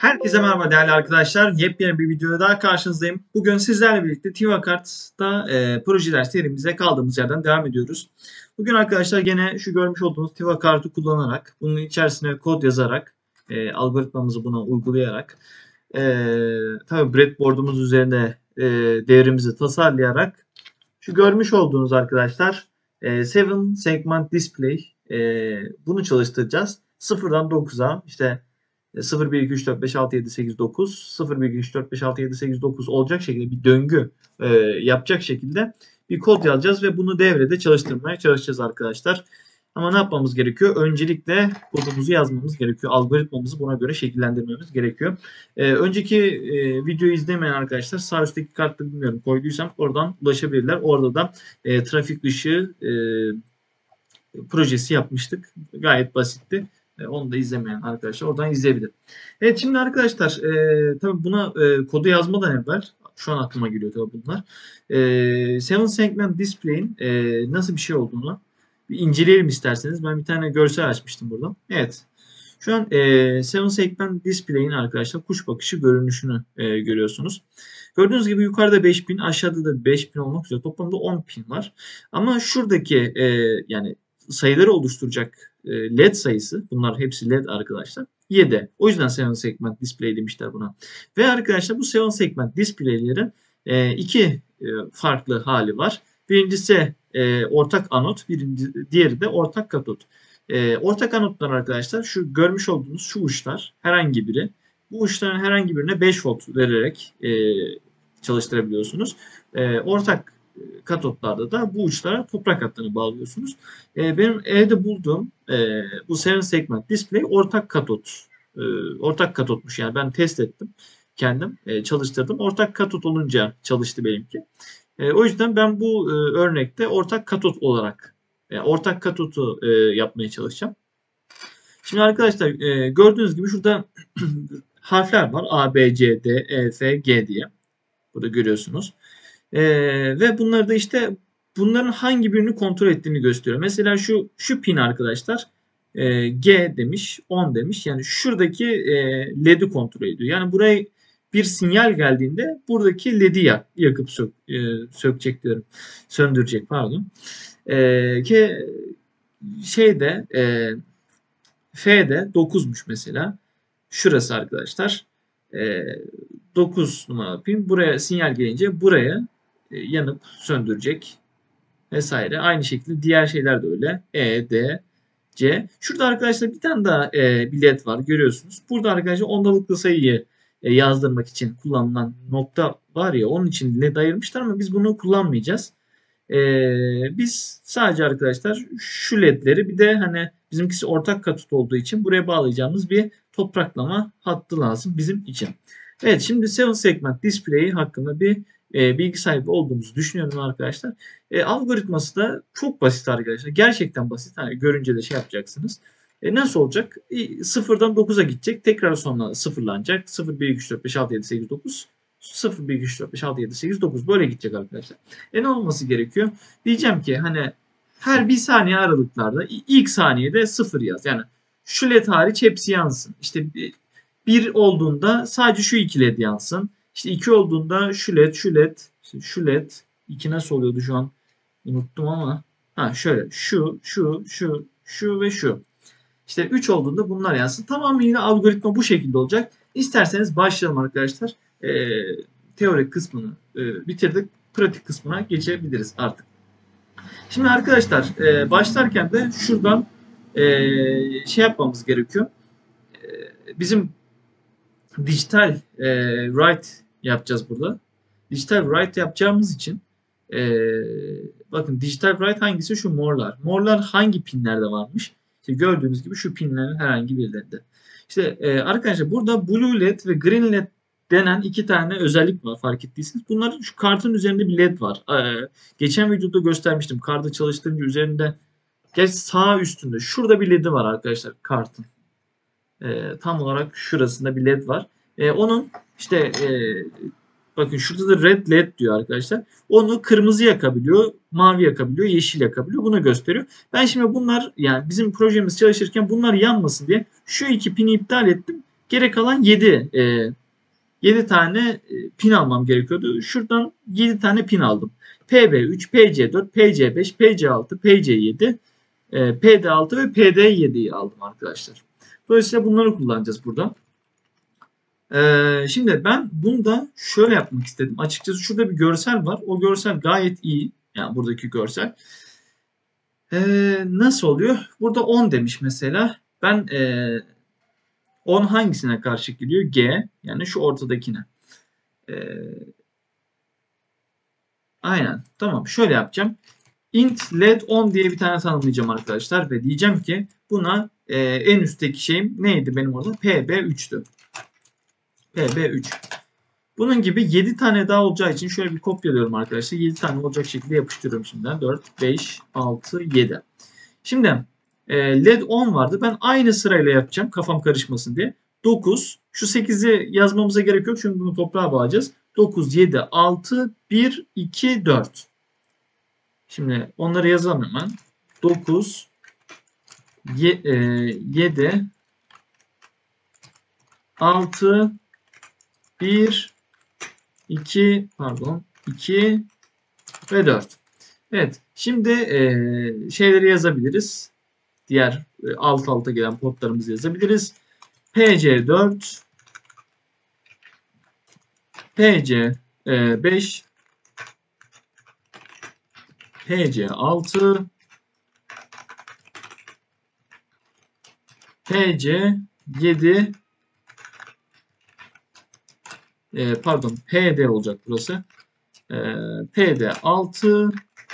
Herkese merhaba değerli arkadaşlar. Yepyeni bir videoda daha karşınızdayım. Bugün sizlerle birlikte TivaKart'ta projeler serimize kaldığımız yerden devam ediyoruz. Bugün arkadaşlar gene şu görmüş olduğunuz TivaKart'ı kullanarak, bunun içerisine kod yazarak, algoritmamızı buna uygulayarak, tabii breadboard'umuz üzerinde değerimizi tasarlayarak şu görmüş olduğunuz arkadaşlar 7 segment display bunu çalıştıracağız. 0'dan 9'a işte 0, 1, 2, 3, 4, 5, 6, 7, 8, 9, 0, 1, 2, 3, 4, 5, 6, 7, 8, 9 olacak şekilde bir döngü yapacak şekilde bir kod yazacağız ve bunu devrede çalıştırmaya çalışacağız arkadaşlar. Ama ne yapmamız gerekiyor? Öncelikle kodumuzu yazmamız gerekiyor. Algoritmamızı buna göre şekillendirmemiz gerekiyor. Önceki videoyu izlemeyen arkadaşlar sağ üstteki kartı bilmiyorum koyduysam oradan ulaşabilirler. Orada da trafik ışığı projesi yapmıştık. Gayet basitti. Onu da izlemeyen arkadaşlar oradan izleyebilir. Evet şimdi arkadaşlar tabii buna kodu yazmadan evvel şu an aklıma geliyor tabii bunlar. 7 segment display'in nasıl bir şey olduğunu bir inceleyelim isterseniz. Ben bir tane görsel açmıştım buradan. Evet. Şu an 7 segment display'in arkadaşlar kuş bakışı görünüşünü görüyorsunuz. Gördüğünüz gibi yukarıda 5000, aşağıda da 5000 olmak üzere toplamda 10.000 var. Ama şuradaki yani sayıları oluşturacak LED sayısı, bunlar hepsi LED arkadaşlar, 7. O yüzden 7 segment display demişler buna. Ve arkadaşlar bu 7 segment display'lerin iki farklı hali var. Birincisi ortak anot, diğeri de ortak katot. Ortak anotlar arkadaşlar şu görmüş olduğunuz şu uçlar herhangi biri. Bu uçların herhangi birine 5 volt vererek çalıştırabiliyorsunuz. Ortak katotlarda da bu uçlara toprak hattını bağlıyorsunuz. Benim evde bulduğum bu 7 segment display ortak katotmuş. Yani ben test ettim. Kendim çalıştırdım. Ortak katot olunca çalıştı benimki. O yüzden ben bu örnekte ortak katot olarak ortak katotu yapmaya çalışacağım. Şimdi arkadaşlar gördüğünüz gibi şurada harfler var. A, B, C, D, E, F, G diye. Burada görüyorsunuz. Ve bunları da işte bunların hangi birini kontrol ettiğini gösteriyor. Mesela şu pin arkadaşlar G demiş, 10 demiş. Yani şuradaki LED'i kontrol ediyor. Yani buraya bir sinyal geldiğinde buradaki LED'i yakıp sökecek diyorum. Söndürecek pardon. Ki şeyde F'de 9'muş mesela. Şurası arkadaşlar. 9 numaralı pin. Buraya sinyal gelince buraya yanıp söndürecek vesaire. Aynı şekilde diğer şeyler de öyle. E, D, C. Şurada arkadaşlar bir tane daha bir led var görüyorsunuz. Burada arkadaşlar ondalıklı sayıyı yazdırmak için kullanılan nokta var ya, onun için led ayırmışlar ama biz bunu kullanmayacağız. Biz sadece arkadaşlar şu ledleri bir de hani bizimkisi ortak katot olduğu için buraya bağlayacağımız bir topraklama hattı lazım bizim için. Evet şimdi 7 segment display hakkında bir bilgi sahibi olduğumuzu düşünüyorum arkadaşlar. Algoritması da çok basit arkadaşlar. Gerçekten basit. Hani görünce de şey yapacaksınız. Nasıl olacak? 0'dan 9'a gidecek. Tekrar sonra sıfırlanacak. 0, 1, 2, 3, 4, 5, 6, 7, 8, 9. 0, 1, 2, 3, 4, 5, 6, 7, 8, 9 böyle gidecek arkadaşlar. Ne olması gerekiyor? Diyeceğim ki hani her bir saniye aralıklarda ilk saniyede 0 yaz. Yani şu led hariç hepsi yansın. İşte 1 olduğunda sadece şu iki led yansın. İşte 2 olduğunda şu led, şu led, işte şu led. 2 nasıl oluyordu şu an? Unuttum ama. Ha şöyle şu ve şu. İşte 3 olduğunda bunlar yansın. Tamamıyla algoritma bu şekilde olacak. İsterseniz başlayalım arkadaşlar. Teorik kısmını bitirdik. Pratik kısmına geçebiliriz artık. Şimdi arkadaşlar başlarken de şuradan şey yapmamız gerekiyor. Bizim dijital write yapacağız burada. Dijital write yapacağımız için bakın dijital write hangisi? Şu morlar. Morlar hangi pinlerde varmış? İşte gördüğünüz gibi şu pinlerin herhangi birilerinde. İşte arkadaşlar burada blue led ve green led denen iki tane özellik var fark ettiyseniz. Bunlar şu kartın üzerinde bir led var. Geçen videoda göstermiştim. Kartı çalıştırınca üzerinde sağ üstünde şurada bir led'i var arkadaşlar kartın. Tam olarak şurasında bir led var. Onun işte bakın şurada da red led diyor arkadaşlar. Onu kırmızı yakabiliyor, mavi yakabiliyor, yeşil yakabiliyor. Bunu gösteriyor. Ben şimdi bunlar yani bizim projemiz çalışırken bunlar yanmasın diye şu iki pini iptal ettim. Geri kalan 7 tane pin almam gerekiyordu. Şuradan 7 tane pin aldım. PB3, PC4, PC5, PC6, PC7, PD6 ve PD7'yi aldım arkadaşlar. Dolayısıyla bunları kullanacağız burada. Şimdi ben bunu da şöyle yapmak istedim. Açıkçası şurada bir görsel var. O görsel gayet iyi. Yani buradaki görsel. Nasıl oluyor? Burada 10 demiş mesela. Ben 10 hangisine karşı geliyor? G. Yani şu ortadakine. Ee, aynen. Tamam. Şöyle yapacağım. Int led 10 diye bir tane tanımlayacağım arkadaşlar. Ve diyeceğim ki buna en üstteki şeyim neydi benim orada? PB3'tü. PB3. Bunun gibi 7 tane daha olacağı için şöyle bir kopyalıyorum arkadaşlar. 7 tane olacak şekilde yapıştırıyorum şimdiden. 4, 5, 6, 7. Şimdi led 10 vardı. Ben aynı sırayla yapacağım. Kafam karışmasın diye. 9. Şu 8'i yazmamıza gerek yok. Çünkü bunu toprağa bağlayacağız. 9, 7, 6, 1, 2, 4. Şimdi onları yazalım hemen. 9, 7, 6, 1, 2, pardon, 2 ve 4. Evet. Şimdi şeyleri yazabiliriz. Diğer alt alta gelen portlarımızı yazabiliriz. PC4, PC5, PC6, PC7, pardon PD olacak burası. PD6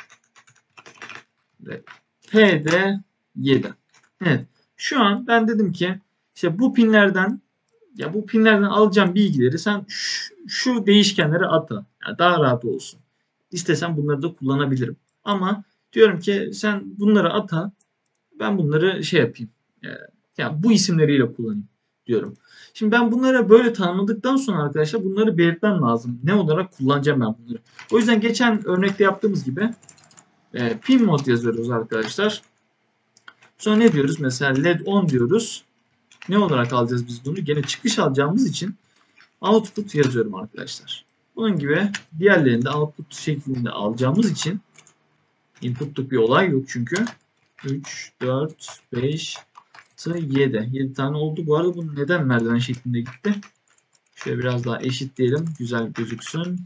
ve PD7. Evet. Şu an ben dedim ki işte bu pinlerden alacağım bilgileri sen şu değişkenlere ata. Yani daha rahat olsun. İstesem bunları da kullanabilirim. Ama diyorum ki sen bunları ata. Ben bunları şey yapayım. Yani bu isimleriyle kullanayım diyorum. Şimdi ben bunları böyle tanımladıktan sonra arkadaşlar bunları belirtmem lazım. Ne olarak kullanacağım ben bunları. O yüzden geçen örnekte yaptığımız gibi pin mod yazıyoruz arkadaşlar. Sonra ne diyoruz? Mesela led 10 diyoruz. Ne olarak alacağız biz bunu? Gene çıkış alacağımız için output yazıyorum arkadaşlar. Bunun gibi diğerlerini de output şeklinde alacağımız için inputluk bir olay yok çünkü. 3, 4, 5, 7. 7 tane oldu. Bu arada bu neden merdiven şeklinde gitti? Şöyle biraz daha eşitleyelim. Güzel gözüksün.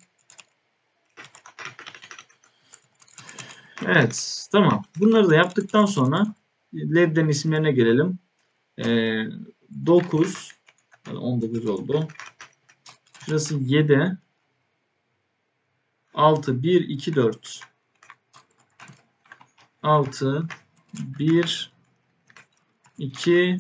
Evet. Tamam. Bunları da yaptıktan sonra ledlerin isimlerine gelelim. 9 19 oldu. Şurası 7 6 1 2 4 6 1 2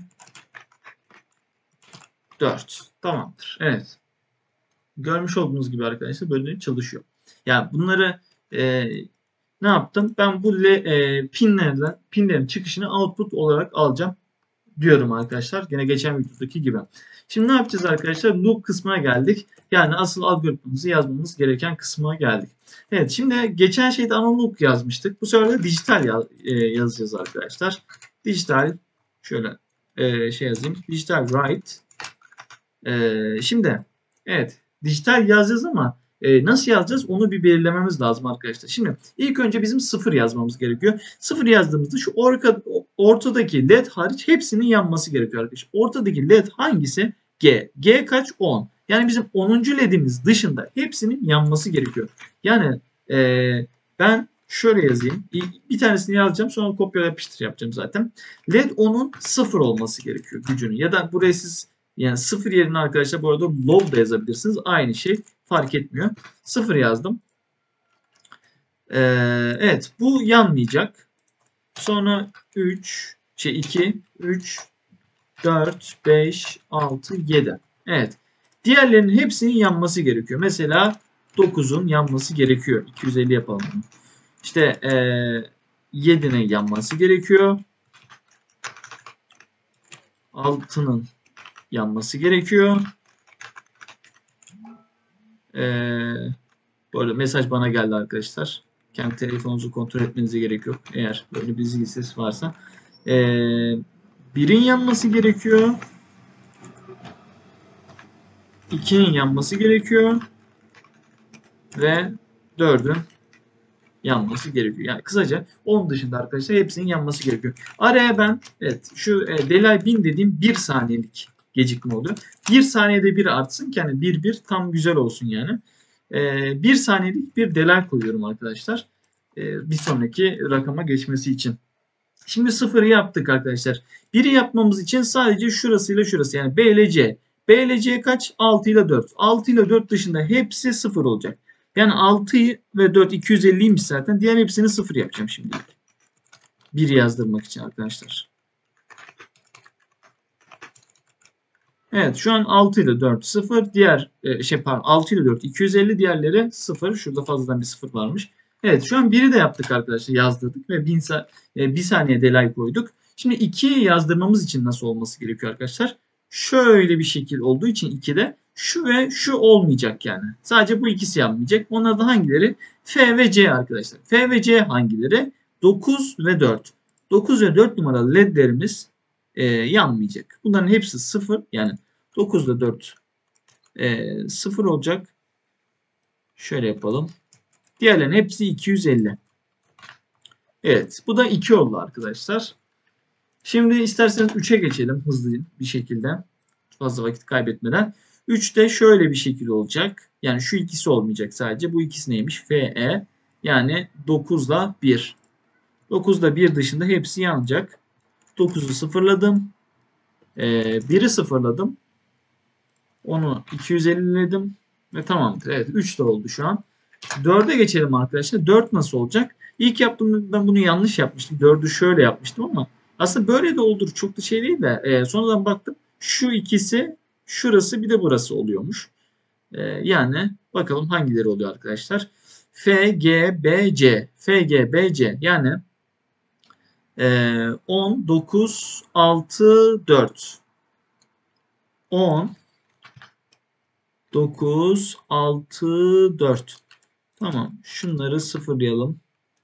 4. Tamamdır. Evet. Görmüş olduğunuz gibi arkadaşlar böyle çalışıyor. Yani bunları ne yaptım? Ben bu pinlerin çıkışını output olarak alacağım diyorum arkadaşlar. Yine geçen videodaki gibi. Şimdi ne yapacağız arkadaşlar? Loop kısmına geldik. Yani asıl algoritmamızı yazmamız gereken kısma geldik. Evet, şimdi geçen şeyde analog yazmıştık. Bu sefer de dijital yazacağız arkadaşlar. Dijital şöyle şey yazayım. Dijital write. Şimdi evet dijital yazacağız ama nasıl yazacağız onu bir belirlememiz lazım arkadaşlar. Şimdi ilk önce bizim 0 yazmamız gerekiyor. 0 yazdığımızda şu ortadaki led hariç hepsinin yanması gerekiyor arkadaşlar. Ortadaki led hangisi? G. G kaç? 10. Yani bizim 10. ledimiz dışında hepsinin yanması gerekiyor. Yani ben şöyle yazayım. Bir tanesini yazacağım sonra kopyala yapıştır yapacağım zaten. Led 10'un 0 olması gerekiyor gücünün. Ya da buraya siz yani 0 yerine arkadaşlar bu arada low da yazabilirsiniz. Aynı şey fark etmiyor. 0 yazdım. Evet bu yanmayacak. Sonra 2, 3, 4, 5, 6, 7. Evet. Diğerlerinin hepsinin yanması gerekiyor. Mesela 9'un yanması gerekiyor. 250 yapalım. İşte 7'nin yanması gerekiyor. 6'nın yanması gerekiyor. Bu arada mesaj bana geldi arkadaşlar. Kendi telefonunuzu kontrol etmenize gerek yok. Eğer böyle bir zil sesi varsa. Birin yanması gerekiyor. 2'nin yanması gerekiyor ve 4'ün yanması gerekiyor. Yani kısaca 10 dışında arkadaşlar hepsinin yanması gerekiyor. Araya ben evet şu delay 1000 dediğim 1 saniyelik gecikme oluyor. 1 saniyede bir artsın ki hani 1 tam güzel olsun yani. 1 saniyelik bir delay koyuyorum arkadaşlar. Bir sonraki rakama geçmesi için. Şimdi sıfırı yaptık arkadaşlar. Biri yapmamız için sadece şurasıyla şurası yani B ile C. B ile C kaç? 6 ile 4. 6 ile 4 dışında hepsi sıfır olacak. Yani 6 ve 4 250'ymiş zaten. Diğer hepsini sıfır yapacağım şimdi. 1 yazdırmak için arkadaşlar. Evet şu an 6 ile 4 sıfır. Diğer pardon 6 ile 4 250 diğerleri sıfır. Şurada fazladan bir sıfır varmış. Evet şu an 1'i de yaptık arkadaşlar yazdırdık ve 1 saniye delay koyduk. Şimdi 2'yi yazdırmamız için nasıl olması gerekiyor arkadaşlar? Şöyle bir şekil olduğu için 2'de şu ve şu olmayacak yani. Sadece bu ikisi yanmayacak. Onlar da hangileri? F ve C arkadaşlar. F ve C hangileri? 9 ve 4. 9 ve 4 numaralı ledlerimiz yanmayacak. Bunların hepsi 0 yani 9 ile 4 0 olacak. Şöyle yapalım. Diğerlerinin hepsi 250. Evet. Bu da 2 oldu arkadaşlar. Şimdi isterseniz 3'e geçelim hızlı bir şekilde. Fazla vakit kaybetmeden. 3'te şöyle bir şekil olacak. Yani şu ikisi olmayacak sadece. Bu ikisi neymiş? FE. Yani 9 ile 1. 9 ile 1 dışında hepsi yanacak. 9'u sıfırladım. 1'i sıfırladım. Onu 250'ledim. Ve tamamdır. Evet 3 de oldu şu an. 4'e geçelim arkadaşlar. 4 nasıl olacak? İlk yaptığımda ben bunu yanlış yapmıştım. 4'ü şöyle yapmıştım ama aslında böyle de olur. Çok da şey değil de sonradan baktım. Şu ikisi şurası bir de burası oluyormuş. Yani bakalım hangileri oluyor arkadaşlar. F, G, B, C. F, G, B, C. Yani 10, 9, 6, 4. 10, 9, 6, 4. Tamam. Şunları sıfırlayalım.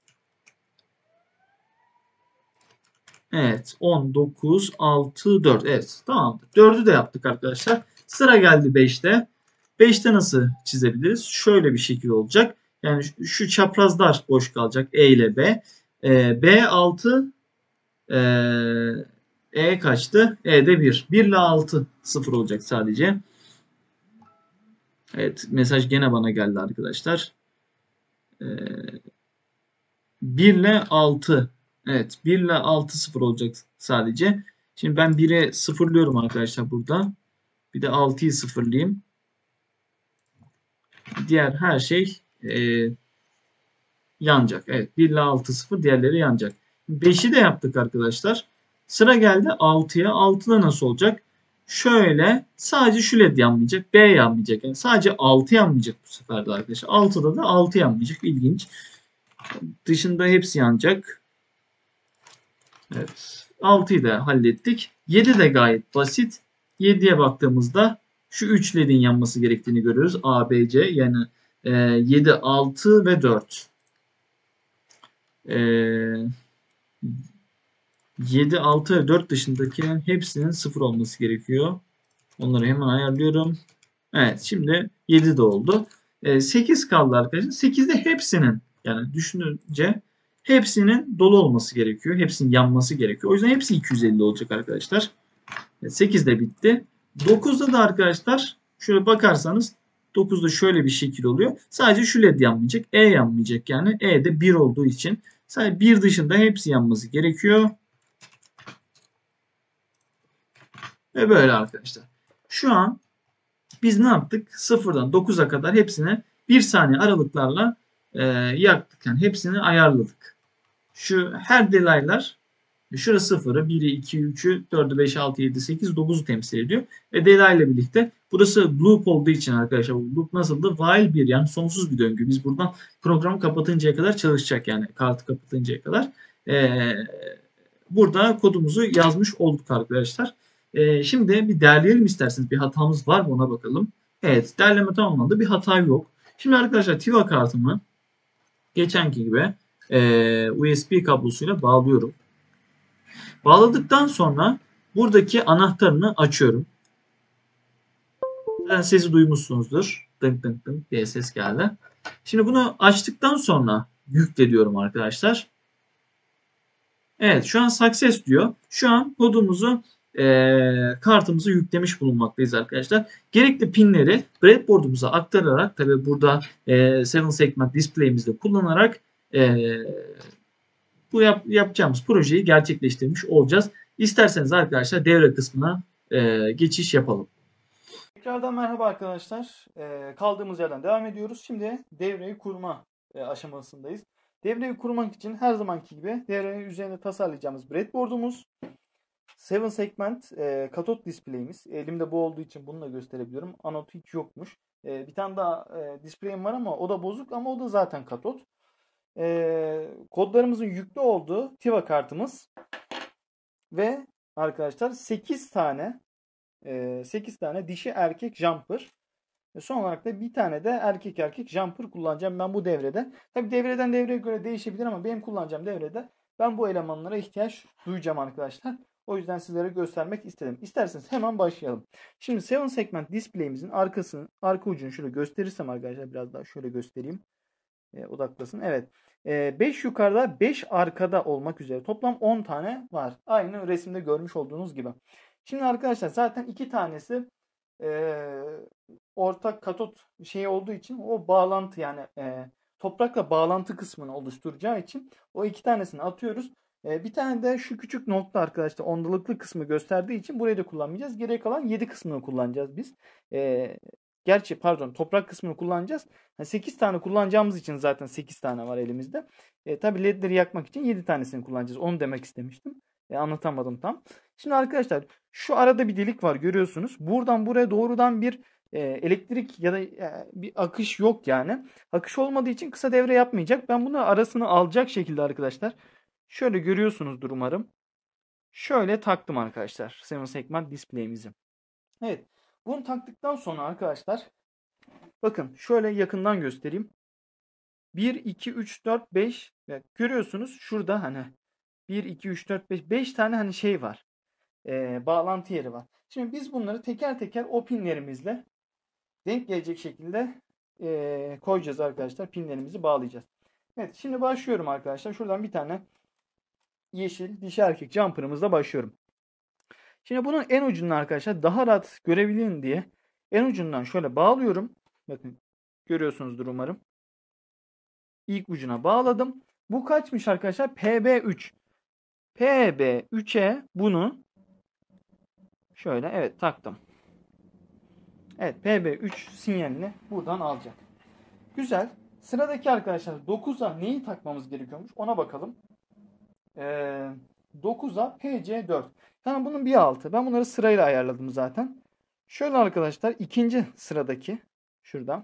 Evet. 10, 9, 6, 4. Evet. Tamam. 4'ü de yaptık arkadaşlar. Sıra geldi 5'te. 5'te nasıl çizebiliriz? Şöyle bir şekil olacak. Yani şu çaprazlar boş kalacak. E ile B. B6 kaçtı? E'de 1. 1 ile 6 sıfır olacak sadece. Evet. Mesaj gene bana geldi arkadaşlar. 1 ile 6. Evet. 1 ile 6 sıfır olacak sadece. Şimdi ben 1'e sıfırlıyorum arkadaşlar burada. Bir de 6'yı sıfırlayayım. Diğer her şey yanacak. Evet. 1 ile 6 sıfır. Diğerleri yanacak. 5'i de yaptık arkadaşlar. Sıra geldi 6'ya. 6'da nasıl olacak? Şöyle sadece şu led yanmayacak. B yanmayacak. Yani sadece 6 yanmayacak bu sefer de arkadaşlar. 6'da da 6 yanmayacak. İlginç. Dışında hepsi yanacak. Evet. 6'yı da hallettik. 7 de gayet basit. 7'ye baktığımızda şu 3 ledin yanması gerektiğini görüyoruz. A, B, C yani 7, 6 ve 4. 7, 6 ve 4 dışındakilerin hepsinin 0 olması gerekiyor. Onları hemen ayarlıyorum. Evet şimdi 7 de oldu. 8 kaldı arkadaşlar. 8'de hepsinin yani düşününce hepsinin dolu olması gerekiyor. Hepsinin yanması gerekiyor. O yüzden hepsi 250 olacak arkadaşlar. 8 de bitti. 9'da da arkadaşlar şöyle bakarsanız 9'da şöyle bir şekil oluyor. Sadece şu led yanmayacak. E yanmayacak yani. E de 1 olduğu için sadece 1 dışında hepsi yanması gerekiyor. Ve böyle arkadaşlar. Şu an biz ne yaptık? 0'dan 9'a kadar hepsine 1 saniye aralıklarla yaktık. Yani hepsini ayarladık. Şu her delaylar şurası 0'ı, 1'i, 2'yi, 3'ü, 4'ü, 5'i, 6'yı, 7'yi, 8'i, 9'u temsil ediyor. Ve delay ile birlikte burası loop olduğu için arkadaşlar bu loop nasıldı? While 1 yani sonsuz bir döngü. Biz buradan programı kapatıncaya kadar çalışacak yani kartı kapatıncaya kadar. Burada kodumuzu yazmış olduk arkadaşlar. Şimdi bir derleyelim isterseniz. Bir hatamız var mı ona bakalım. Evet derleme tamamlandı. Bir hata yok. Şimdi arkadaşlar TIVA kartımı geçenki gibi USB kablosuyla bağlıyorum. Bağladıktan sonra buradaki anahtarını açıyorum. Zaten sesi duymuşsunuzdur. Dınk dınk dınk diye ses geldi. Şimdi bunu açtıktan sonra yükle diyorum arkadaşlar. Evet, şu an success diyor. Şu an kodumuzu kartımızı yüklemiş bulunmaktayız arkadaşlar. Gerekli pinleri breadboard'umuza aktararak, tabi burada 7 segment display'imizde kullanarak bu yapacağımız projeyi gerçekleştirmiş olacağız. İsterseniz arkadaşlar devre kısmına geçiş yapalım. Tekrardan merhaba arkadaşlar. Kaldığımız yerden devam ediyoruz. Şimdi devreyi kurma aşamasındayız. Devreyi kurmak için her zamanki gibi devrenin üzerine tasarlayacağımız breadboard'umuz, 7 segment katot display'imiz. Elimde bu olduğu için bunu da gösterebiliyorum. Anot hiç yokmuş. Bir tane daha display'im var ama o da bozuk, ama o da zaten katot. Kodlarımızın yüklü olduğu TIVA kartımız ve arkadaşlar 8 tane dişi erkek jumper. Son olarak da bir tane de erkek erkek jumper kullanacağım ben bu devrede. Tabi devreden devreye göre değişebilir ama benim kullanacağım devrede ben bu elemanlara ihtiyaç duyacağım arkadaşlar. O yüzden sizlere göstermek istedim. İsterseniz hemen başlayalım. Şimdi 7 segment display'imizin arka ucunu şöyle gösterirsem arkadaşlar, biraz daha şöyle göstereyim. Odaklasın. Evet. 5 yukarıda 5 arkada olmak üzere toplam 10 tane var. Aynı resimde görmüş olduğunuz gibi. Şimdi arkadaşlar zaten 2 tanesi ortak katot şey olduğu için o bağlantı, yani toprakla bağlantı kısmını oluşturacağı için o 2 tanesini atıyoruz. Bir tane de şu küçük nokta arkadaşlar ondalıklı kısmı gösterdiği için burayı da kullanmayacağız. Geriye kalan 7 kısmını kullanacağız biz. Gerçi pardon, toprak kısmını kullanacağız. 8 tane kullanacağımız için zaten 8 tane var elimizde. Tabi ledleri yakmak için 7 tanesini kullanacağız. Onu demek istemiştim. Anlatamadım tam. Şimdi arkadaşlar şu arada bir delik var, görüyorsunuz. Buradan buraya doğrudan bir elektrik ya da bir akış yok yani. Akış olmadığı için kısa devre yapmayacak. Ben bunu arasını alacak şekilde arkadaşlar. Şöyle görüyorsunuzdur umarım. Şöyle taktım arkadaşlar 7 segment display'imizi. Evet. Bunu taktıktan sonra arkadaşlar bakın şöyle yakından göstereyim. 1, 2, 3, 4, 5. Görüyorsunuz şurada hani 1, 2, 3, 4, 5. 5 tane hani şey var. Bağlantı yeri var. Şimdi biz bunları teker teker o pinlerimizle denk gelecek şekilde koyacağız arkadaşlar. Pinlerimizi bağlayacağız. Evet, şimdi başlıyorum arkadaşlar. Şuradan bir tane yeşil dişi erkek jumper'ımızla başlıyorum. Şimdi bunun en ucunu arkadaşlar daha rahat görebilin diye en ucundan şöyle bağlıyorum. Bakın görüyorsunuzdur umarım. İlk ucuna bağladım. Bu kaçmış arkadaşlar? PB3. PB3'e bunu şöyle evet taktım. Evet, PB3 sinyalini buradan alacak. Güzel. Sıradaki arkadaşlar 9'a neyi takmamız gerekiyormuş ona bakalım. 9'a PC4. Yani bunun bir altı. Ben bunları sırayla ayarladım zaten. Şöyle arkadaşlar ikinci sıradaki şuradan.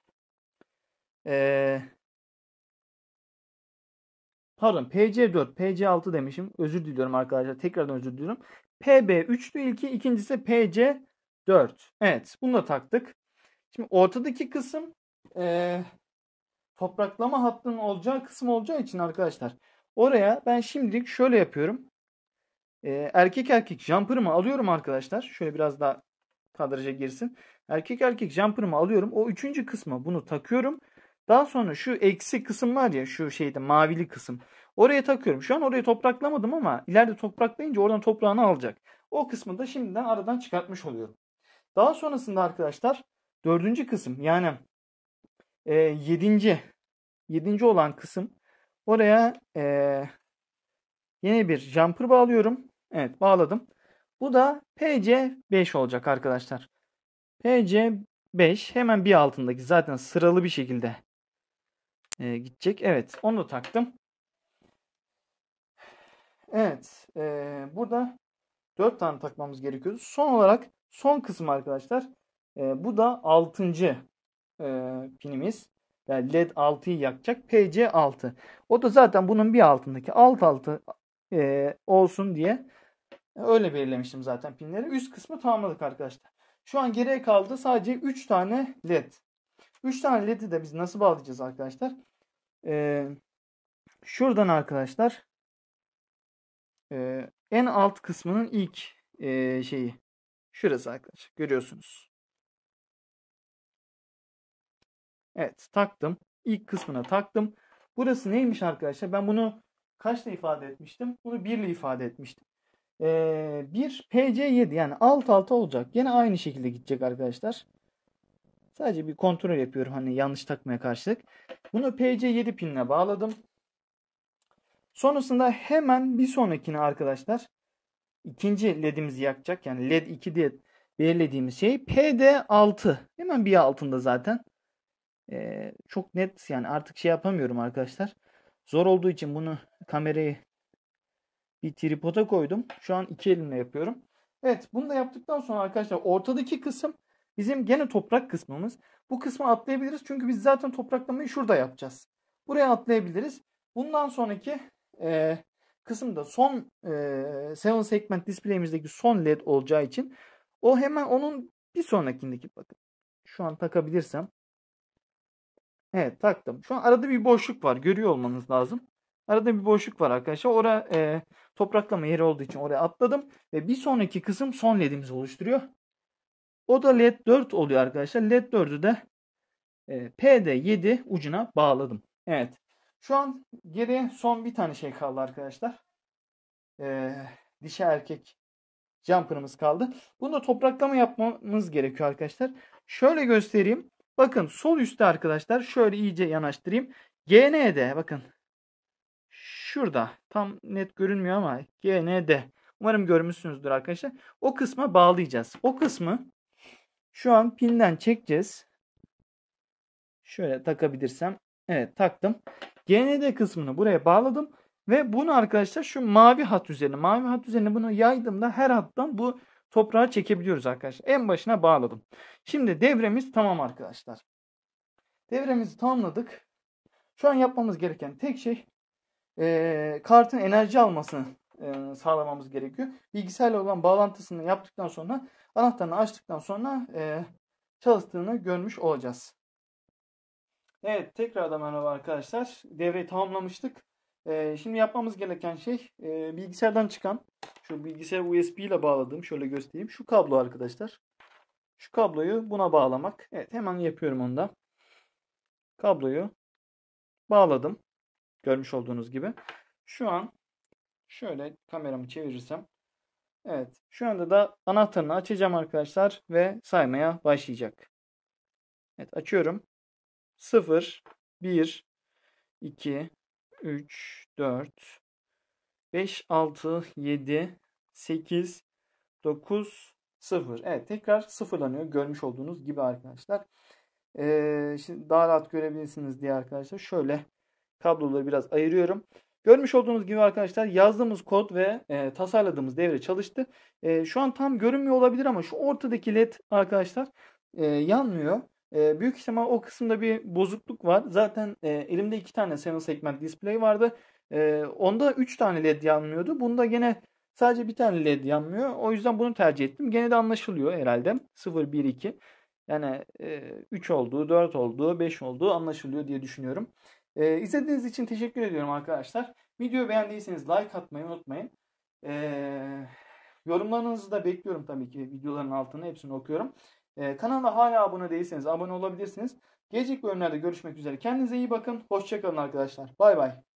Pardon, PC4, PC6 demişim. Özür diliyorum arkadaşlar. Tekrardan özür diliyorum. PB3'tü ilki, ikincisi PC4. Evet, bunu da taktık. Şimdi ortadaki kısım topraklama hattının olacağı kısım olacağı için arkadaşlar oraya ben şimdilik şöyle yapıyorum. Erkek erkek jumper'ımı alıyorum arkadaşlar. Şöyle biraz daha kadraja girsin. Erkek erkek jumper'ımı alıyorum. O üçüncü kısma bunu takıyorum. Daha sonra şu eksi kısım var ya, şu şeyde mavili kısım. Oraya takıyorum. Şu an oraya topraklamadım ama ileride topraklayınca oradan toprağını alacak. O kısmı da şimdiden aradan çıkartmış oluyorum. Daha sonrasında arkadaşlar dördüncü kısım, yani yedinci olan kısım, oraya yeni bir jumper bağlıyorum. Evet, bağladım. Bu da PC5 olacak arkadaşlar. PC5 hemen bir altındaki, zaten sıralı bir şekilde gidecek. Evet, onu da taktım. Evet, burada 4 tane takmamız gerekiyordu. Son olarak son kısım arkadaşlar. Bu da 6. Pinimiz. Yani LED 6'yı yakacak. PC6. O da zaten bunun bir altındaki alt olsun diye öyle belirlemiştim zaten pinleri. Üst kısmı tamamladık arkadaşlar. Şu an geriye kaldı sadece 3 tane LED. 3 tane LED'i de biz nasıl bağlayacağız arkadaşlar? Şuradan arkadaşlar en alt kısmının ilk şeyi. Şurası arkadaşlar. Görüyorsunuz. Evet, taktım. İlk kısmına taktım. Burası neymiş arkadaşlar? Ben bunu kaçla ifade etmiştim? Bunu 1 ile ifade etmiştim. 1 PC7 yani alt alta olacak. Yine aynı şekilde gidecek arkadaşlar. Sadece bir kontrol yapıyorum hani yanlış takmaya karşılık. Bunu PC7 pinine bağladım. Sonrasında hemen bir sonrakine arkadaşlar ikinci ledimizi yakacak. Yani led 2 diye belirlediğimiz şey PD6. Hemen bir altında zaten. Çok net yani artık şey yapamıyorum arkadaşlar. Zor olduğu için bunu kamerayı bir tripoda koydum. Şu an iki elimle yapıyorum. Evet, bunu da yaptıktan sonra arkadaşlar ortadaki kısım bizim gene toprak kısmımız. Bu kısmı atlayabiliriz çünkü biz zaten topraklamayı şurada yapacağız. Buraya atlayabiliriz. Bundan sonraki kısımda son 7 segment display'imizdeki son led olacağı için o hemen onun bir sonrakindeki bakın. Şu an takabilirsem. Evet, taktım. Şu an arada bir boşluk var. Görüyor olmanız lazım. Arada bir boşluk var arkadaşlar. Oraya topraklama yeri olduğu için oraya atladım. Ve bir sonraki kısım son ledimizi oluşturuyor. O da led 4 oluyor arkadaşlar. Led 4'ü de PD7 ucuna bağladım. Evet. Şu an geriye son bir tane şey kaldı arkadaşlar. Dişi erkek jumper'ımız kaldı. Bunu da topraklama yapmamız gerekiyor arkadaşlar. Şöyle göstereyim. Bakın sol üstte arkadaşlar şöyle iyice yanaştırayım. GN'de bakın. Şurada tam net görünmüyor ama GN'de. Umarım görmüşsünüzdür arkadaşlar. O kısma bağlayacağız. O kısmı şu an pinden çekeceğiz. Şöyle takabilirsem. Evet, taktım. GND kısmını buraya bağladım. Ve bunu arkadaşlar şu mavi hat üzerine bunu yaydığımda her hattan bu toprağı çekebiliyoruz arkadaşlar. En başına bağladım. Şimdi devremiz tamam arkadaşlar. Devremizi tamamladık. Şu an yapmamız gereken tek şey kartın enerji almasını sağlamamız gerekiyor. Bilgisayarla olan bağlantısını yaptıktan sonra anahtarını açtıktan sonra çalıştığını görmüş olacağız. Evet, tekrardan merhaba arkadaşlar. Devreyi tamamlamıştık. Şimdi yapmamız gereken şey bilgisayardan çıkan şu bilgisayar USB ile bağladığım şöyle göstereyim. Şu kablo arkadaşlar. Şu kabloyu buna bağlamak. Evet, hemen yapıyorum onu da. Kabloyu bağladım. Görmüş olduğunuz gibi. Şu an şöyle kameramı çevirirsem. Evet, şu anda da anahtarını açacağım arkadaşlar ve saymaya başlayacak. Evet, açıyorum. 0, 1, 2, 3, 4, 5, 6, 7, 8, 9, 0. Evet, tekrar sıfırlanıyor. Görmüş olduğunuz gibi arkadaşlar. Şimdi daha rahat görebilirsiniz diye arkadaşlar. Şöyle kabloları biraz ayırıyorum. Görmüş olduğunuz gibi arkadaşlar yazdığımız kod ve tasarladığımız devre çalıştı. Şu an tam görünmüyor olabilir ama şu ortadaki led arkadaşlar yanmıyor. Büyük ihtimal o kısımda bir bozukluk var. Zaten elimde 2 tane 7 segment display vardı. Onda 3 tane led yanmıyordu. Bunda gene sadece bir tane led yanmıyor. O yüzden bunu tercih ettim. Gene de anlaşılıyor herhalde. 0, 1, 2. Yani 3 olduğu, 4 olduğu, 5 olduğu anlaşılıyor diye düşünüyorum. İzlediğiniz için teşekkür ediyorum arkadaşlar. Videoyu beğendiyseniz like atmayı unutmayın. Yorumlarınızı da bekliyorum tabii ki videoların altına hepsini okuyorum. Kanala hala abone değilseniz abone olabilirsiniz. Gelecek bölümlerde görüşmek üzere. Kendinize iyi bakın. Hoşça kalın arkadaşlar. Bay bay.